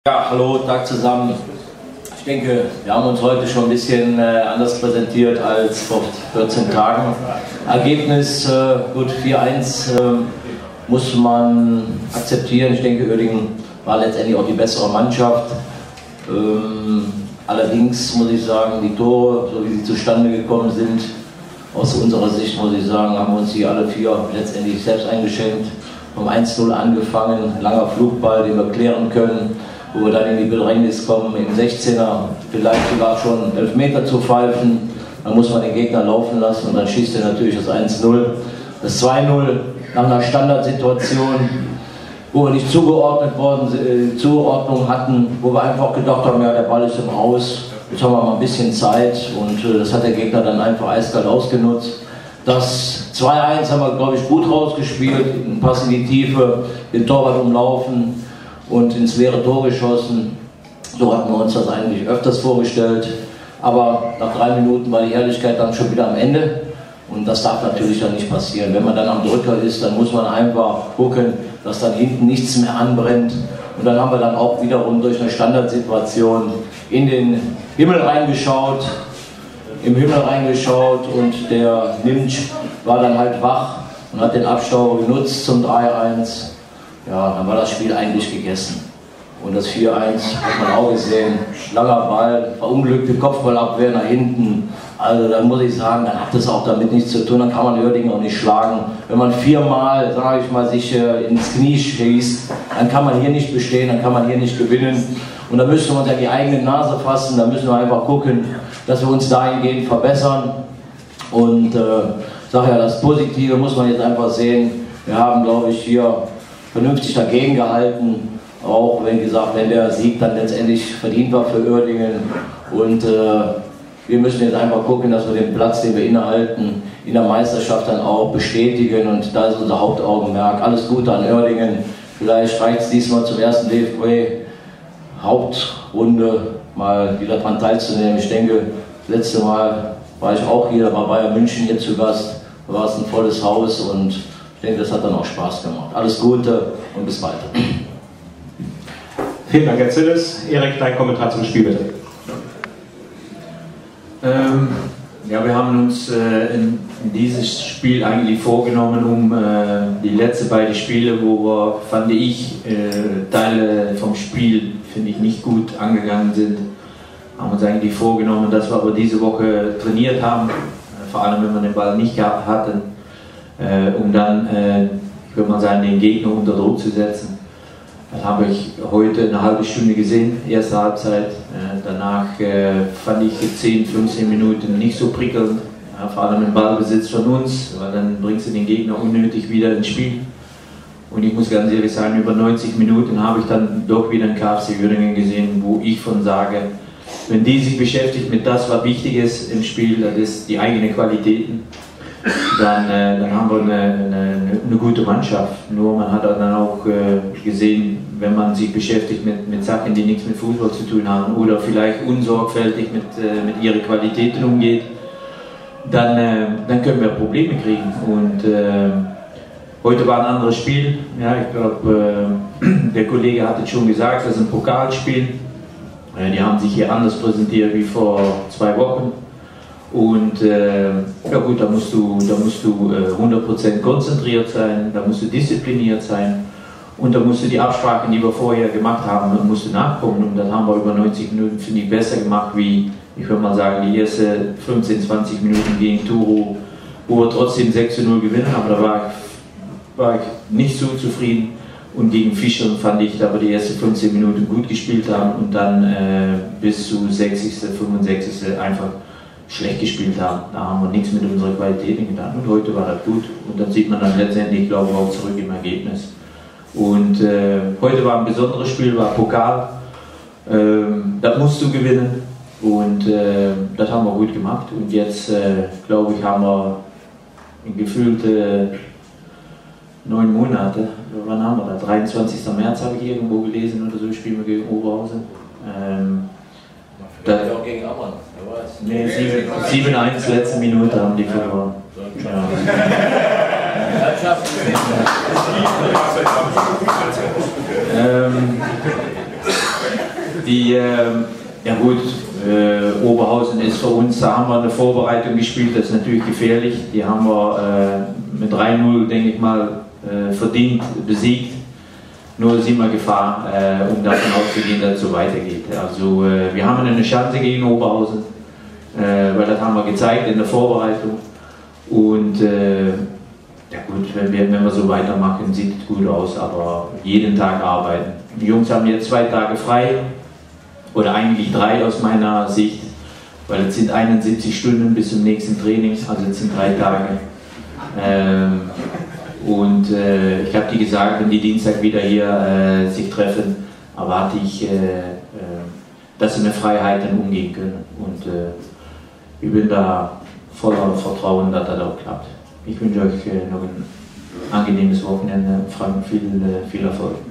Ja, hallo, Tag zusammen. Ich denke, wir haben uns heute schon ein bisschen anders präsentiert als vor 14 Tagen. Ergebnis, gut, 4-1 muss man akzeptieren. Ich denke, Uerdingen war letztendlich auch die bessere Mannschaft. Allerdings muss ich sagen, die Tore, so wie sie zustande gekommen sind, aus unserer Sicht muss ich sagen, haben wir uns hier alle vier letztendlich selbst eingeschenkt. Vom 1-0 angefangen, langer Flugball, den wir klären können, wo wir dann in die Bedrängnis kommen, im 16er vielleicht sogar schon Elfmeter zu pfeifen. Dann muss man den Gegner laufen lassen und dann schießt er natürlich das 1-0. Das 2-0 nach einer Standardsituation, wo wir nicht Zuordnung hatten, wo wir einfach gedacht haben, ja, der Ball ist im Aus, jetzt haben wir mal ein bisschen Zeit und das hat der Gegner dann einfach eiskalt ausgenutzt. Das 2-1 haben wir, glaube ich, gut rausgespielt, einen Pass in die Tiefe, den Torwart umlaufen und ins leere Tor geschossen. So hatten wir uns das eigentlich öfters vorgestellt. Aber nach 3 Minuten war die Ehrlichkeit dann schon wieder am Ende. Und das darf natürlich dann nicht passieren. Wenn man dann am Drücker ist, dann muss man einfach gucken, dass dann hinten nichts mehr anbrennt. Und dann haben wir dann auch wiederum durch eine Standardsituation in den Himmel reingeschaut. Und der Nimtsch war dann halt wach und hat den Abstauber genutzt zum 3-1. Ja, dann war das Spiel eigentlich gegessen. Und das 4-1 hat man auch gesehen. Langer Ball, verunglückte Kopfballabwehr nach hinten. Also dann muss ich sagen, dann hat das auch damit nichts zu tun. Dann kann man Uerdingen auch nicht schlagen. Wenn man 4-mal, sage ich mal, sich ins Knie schießt, dann kann man hier nicht bestehen, dann kann man hier nicht gewinnen. Und da müssen wir uns ja die eigene Nase fassen. Da müssen wir einfach gucken, dass wir uns dahingehend verbessern. Und sage ja, das Positive muss man jetzt einfach sehen. Wir haben, glaube ich, hier vernünftig dagegen gehalten. Auch wenn gesagt, wenn der Sieg dann letztendlich verdient war für Uerdingen. Und wir müssen jetzt einfach gucken, dass wir den Platz, den wir innehalten, in der Meisterschaft dann auch bestätigen. Und da ist unser Hauptaugenmerk. Alles Gute an Uerdingen. Vielleicht reicht es diesmal zum ersten DFB-Hauptrunde mal wieder daran teilzunehmen. Ich denke, das letzte Mal war ich auch hier, da war Bayern München hier zu Gast. Da war es ein volles Haus und ich denke, das hat dann auch Spaß gemacht. Alles Gute und bis bald. Vielen Dank, Herr Zilles. Erik, dein Kommentar zum Spiel bitte. Ja, wir haben uns in dieses Spiel eigentlich vorgenommen, um die letzten beiden Spiele, wo wir, fand ich, Teile vom Spiel, finde ich, nicht gut angegangen sind, haben uns eigentlich vorgenommen, dass wir aber diese Woche trainiert haben, vor allem wenn wir den Ball nicht gehabt hatten, um dann, ich würde mal sagen, den Gegner unter Druck zu setzen. Das habe ich heute eine halbe Stunde gesehen, erste Halbzeit. Danach fand ich 10, 15 Minuten nicht so prickelnd, vor allem im Ballbesitz von uns, weil dann bringst du den Gegner unnötig wieder ins Spiel. Und ich muss ganz ehrlich sagen, über 90 Minuten habe ich dann doch wieder einen KFC Uerdingen gesehen, wo ich von sage, wenn die sich beschäftigt mit das, was wichtig ist im Spiel, das ist die eigenen Qualitäten, dann haben wir eine gute Mannschaft. Nur man hat dann auch gesehen, wenn man sich beschäftigt mit Sachen, die nichts mit Fußball zu tun haben oder vielleicht unsorgfältig mit ihren Qualitäten umgeht, dann können wir Probleme kriegen. Und heute war ein anderes Spiel. Ja, ich glaube, der Kollege hat es schon gesagt, das ist ein Pokalspiel. Die haben sich hier anders präsentiert wie vor 2 Wochen. Und ja gut, da musst du 100% konzentriert sein, da musst du diszipliniert sein und da musst du die Absprachen, die wir vorher gemacht haben, musst du nachkommen. Und das haben wir über 90 Minuten, finde ich, besser gemacht wie, ich würde mal sagen, die ersten 15, 20 Minuten gegen Turo, wo wir trotzdem 6-0 gewinnen, aber da war ich nicht so zufrieden. Und gegen Fischer fand ich, da wir die ersten 15 Minuten gut gespielt haben und dann bis zu 60., 65. einfach schlecht gespielt haben. Da haben wir nichts mit unserer Qualität getan. Und heute war das gut. Und dann sieht man dann letztendlich, glaube ich, auch zurück im Ergebnis. Und heute war ein besonderes Spiel, war Pokal. Das musst du gewinnen. Und das haben wir gut gemacht. Und jetzt, glaube ich, haben wir gefühlte 9 Monate. Wann haben wir das? 23. März habe ich irgendwo gelesen oder so, spielen wir gegen Oberhausen. Vielleicht auch gegen Ammann, wer weiß. Nee, 7-1, letzte Minute haben die verloren. Ja. Ja gut, Oberhausen ist für uns, da haben wir eine Vorbereitung gespielt, das ist natürlich gefährlich. Die haben wir mit 3-0, denke ich mal, verdient besiegt. Nur ist immer Gefahr, um davon auszugehen, dass es so weitergeht. Also wir haben eine Chance gegen Oberhausen, weil das haben wir gezeigt in der Vorbereitung. Und ja gut, wenn wir so weitermachen, sieht es gut aus, aber jeden Tag arbeiten. Die Jungs haben jetzt 2 Tage frei, oder eigentlich 3 aus meiner Sicht, weil es sind 71 Stunden bis zum nächsten Training, also es sind 3 Tage. Ich habe die gesagt, wenn die Dienstag wieder hier sich treffen, erwarte ich, dass sie mit Freiheit dann umgehen können. Und ich bin da voller Vertrauen, dass das auch klappt. Ich wünsche euch noch ein angenehmes Wochenende. Frank, viel Erfolg.